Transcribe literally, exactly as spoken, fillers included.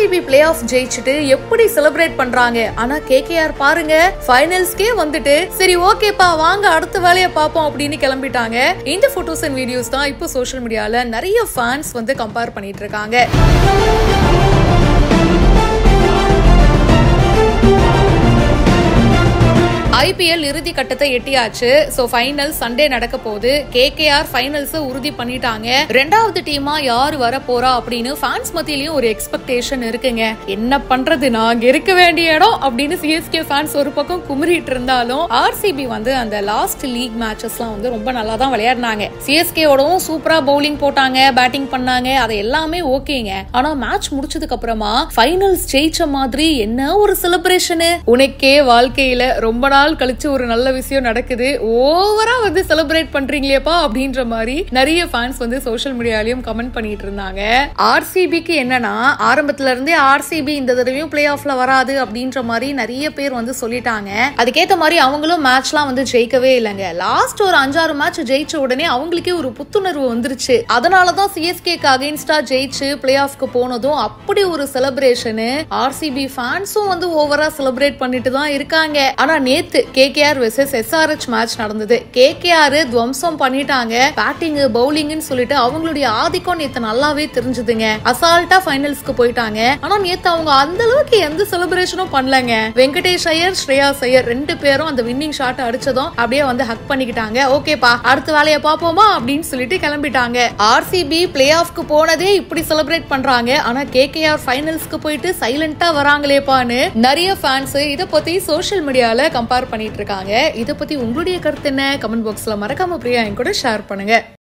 RCB play off ஜெயிச்சுட்டு எப்படி celebrate பண்றாங்க. ஆனா கேகேஆர் பாருங்க ஃபைனல்ஸ்க்கே வந்துட்டு சரி ஓகேப்பா வாங்க அடுத்த வேலையை பார்ப்போம் அப்படின்னு கிளம்பிட்டாங்க. இந்த போட்டோஸ் அண்ட் வீடியோஸ் தான் இப்போ சோஷியல் மீடியால நிறைய ஃபேன்ஸ் வந்து கம்பேர் பண்ணிட்டு இருக்காங்க. ஐபிஎல் இறுதி கட்டத்தை எட்டியாச்சு. சோ ஃபைனல் சண்டே நடக்க போகுது. கேகேஆர் ஃபைனல்ஸ் உறுதி பண்ணிட்டாங்க. ரெண்டாவது டீமா யாரு வர போறா அப்படின்னு ஃபேன்ஸ் மத்தியிலயும் ஒரு எக்ஸ்பெக்டேஷன் இருக்குங்க. என்ன பண்றது நாங்க இருக்க வேண்டிய இடம் அப்படின்னு சிஎஸ்கே ஃபேன்ஸ் ஒரு பக்கம் குமரிட்டு இருந்தாலும் ஆர்சிபி வந்து அந்த லாஸ்ட் லீக் மேட்சஸ்லாம் வந்து ரொம்ப நல்லா தான் விளையாடினாங்க. சிஎஸ்கேவோடவும் சூப்பரா பவுலிங் போட்டாங்க, பேட்டிங் பண்ணாங்க, அது எல்லாமே ஓகேங்க. ஆனா மேட்ச் முடிச்சதுக்கு அப்புறமா ஃபைனல்ஸ் ஜெயிச்ச மாதிரி என்ன ஒரு செலிப்ரேஷன். உனக்கே வாழ்க்கையில ரொம்ப நாள் கழிச்சு ஒரு நல்ல விஷயம் நடக்குது, ஓவரா வந்து செலிப்ரேட் பண்றீங்களேப்பா அப்படின்ற மாதிரி நிறைய ஃபேன்ஸ் வந்து சோஷியல் மீடியாலயும் கமெண்ட் பண்ணிட்டு இருந்தாங்க. ஆர்சிபிக்கு என்னன்னா ஆரம்பத்துல இருந்தே ஆர்சிபி இந்த தடவையும் பிளே ஆஃப்ல வராது அப்படின்ற மாதிரி நிறைய பேர் வந்து சொல்லிட்டாங்க. அதுக்கேத்த மாதிரி அவங்களும் மேட்ச்லாம் வந்து ஜெயிக்கவே இல்லைங்க. லாஸ்ட் ஒரு அஞ்சாறு மேட்ச் ஜெயிச்ச உடனே அவங்களுக்கே ஒரு புத்துணர்வு வந்துருச்சு. அதனாலதான் சிஎஸ்கேக்கு அகைன்ஸ்டா ஜெயிச்சு பிளே ஆஃப்க்கு போனதும் அப்படி ஒரு செலிப்ரேஷன். ஆர்சிபி ஃபேன்ஸும் வந்து ஓவரா செலிப்ரேட் பண்ணிட்டு தான் இருக்காங்க. ஆனா நேத்து கேகேஆர் வெர்சஸ் எஸ்ஆர்எச் மேட்ச் நடந்தது. கேகேஆர் துவம்சம் பண்ணிட்டாங்க. பேட்டிங் பவுலிங்னு சொல்லிட்டு அவங்களுடைய ஆதிக்கம் நேத்து நல்லாவே தெரிஞ்சதுங்க. அசால்ட்டா ஃபைனல்ஸ்க்கு போயிட்டாங்க. ஆனா நேத்து அவங்க அந்த அளவுக்கு எந்த செலிப்ரேஷனும் பண்ணலங்க. வெங்கடேஷ் ஐயர், ஸ்ரேயாஸ் ஐயர் ரெண்டு பேரும் அந்த வின்னிங் ஷாட் அடிச்சதும் அப்படியே வந்து ஹக் பண்ணிக்கிட்டாங்க. ஓகேப்பா அடுத்த வேலையை பாப்போமா அப்படின்னு சொல்லிட்டு கிளம்பிட்டாங்க. ஆர்சிபி பிளே ஆஃப்க்கு போனதே இப்படி செலிப்ரேட் பண்றாங்க. ஆனா கேகேஆர் ஃபைனல்ஸ்க்கு போயிட்டு சைலண்டா வராங்களேப்பான்னு நிறைய ஃபேன்ஸ் இத பத்தி சோஷியல் மீடியால கம்பேர் பண்ணிட்டு இருக்காங்க. இத பத்தி உங்களுடைய கருத்து என்ன? கமெண்ட் பாக்ஸ்ல மறக்காம பிரியா என் கூட ஷேர் பண்ணுங்க.